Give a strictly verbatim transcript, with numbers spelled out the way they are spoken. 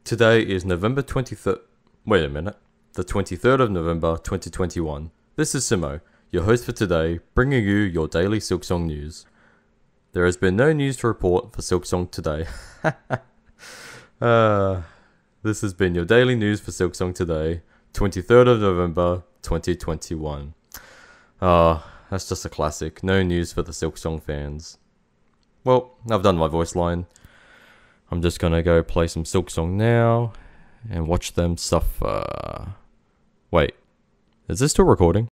Today is November twenty-third. Wait a minute. The twenty-third of November twenty twenty-one. This is Simo, your host for today, bringing you your daily Silksong news. There has been no news to report for Silksong today. uh, this has been your daily news for Silksong today, twenty-third of November twenty twenty-one. Ah, uh, that's just a classic. No news for the Silksong fans. Well, I've done my voice line. I'm just gonna go play some Silksong now and watch them suffer. Wait, is this still recording?